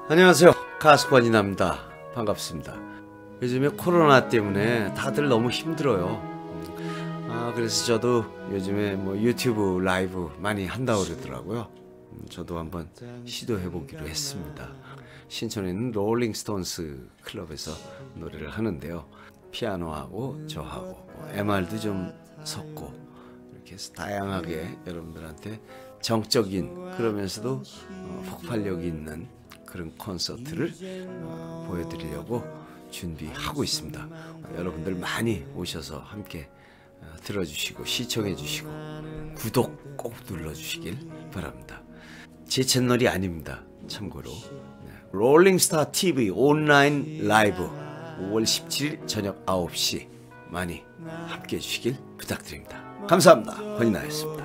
안녕하세요, 가수 권인아입니다. 반갑습니다. 요즘에 코로나 때문에 다들 너무 힘들어요. 그래서 저도 요즘에 유튜브 라이브 많이 한다고 그러더라고요. 저도 한번 시도해 보기로 했습니다. 신촌에 있는 롤링스톤스 클럽에서 노래를 하는데요. 피아노하고 저하고 MR도 좀 섞고 이렇게 해서 다양하게 여러분들한테 정적인 그러면서도 폭발력 있는 그런 콘서트를 보여드리려고 준비하고 있습니다. 여러분들 많이 오셔서 함께 들어주시고 시청해주시고 구독 꼭 눌러주시길 바랍니다. 제 채널이 아닙니다. 참고로 롤링스타 TV 온라인 라이브 5월 17일 저녁 9시 많이 함께 해주시길 부탁드립니다. 감사합니다. 권인아였습니다.